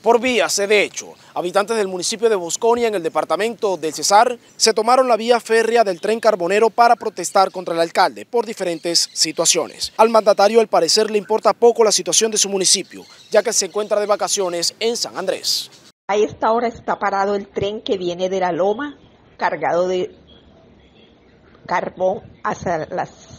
Por vías de hecho, habitantes del municipio de Bosconia, en el departamento del Cesar, se tomaron la vía férrea del tren carbonero para protestar contra el alcalde por diferentes situaciones. Al mandatario, al parecer, le importa poco la situación de su municipio, ya que se encuentra de vacaciones en San Andrés. A esta hora está parado el tren que viene de la Loma, cargado de carbón hacia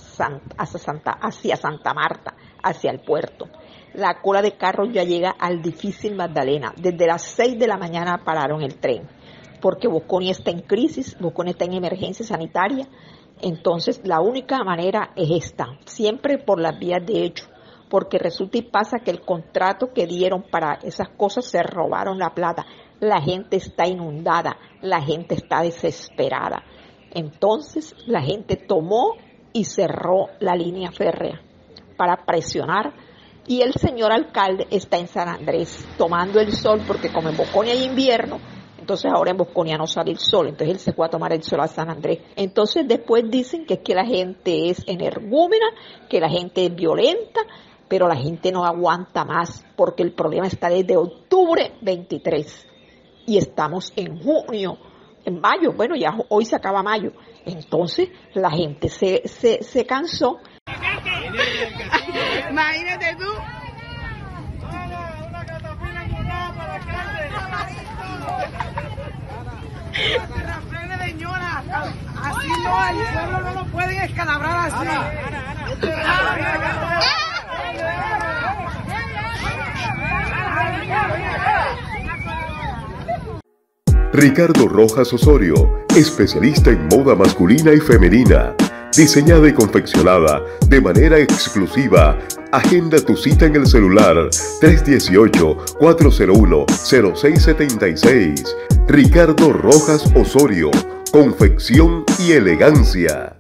Santa Marta, hacia el puerto. La cola de carros ya llega al difícil Magdalena. Desde las 6 de la mañana pararon el tren, porque Bosconia está en crisis, Bosconia está en emergencia sanitaria. Entonces la única manera es esta, siempre por las vías de hecho, porque resulta y pasa que el contrato que dieron para esas cosas se robaron la plata. La gente está inundada, la gente está desesperada. Entonces la gente tomó y cerró la línea férrea para presionar. Y el señor alcalde está en San Andrés tomando el sol, porque como en Bosconia hay invierno, entonces ahora en Bosconia no sale el sol, entonces él se fue a tomar el sol a San Andrés. Entonces después dicen que es que la gente es energúmena, que la gente es violenta, pero la gente no aguanta más, porque el problema está desde octubre 23 y estamos en junio, en mayo, bueno ya hoy se acaba mayo, entonces la gente se cansó. Imagínate tú. Una catapila morada para alcalde. Señora, así no, el pueblo no lo pueden escalabrar así. Ricardo Rojas Osorio, especialista en moda masculina y femenina. Diseñada y confeccionada de manera exclusiva. Agenda tu cita en el celular 318-401-0676. Ricardo Rojas Osorio, confección y elegancia.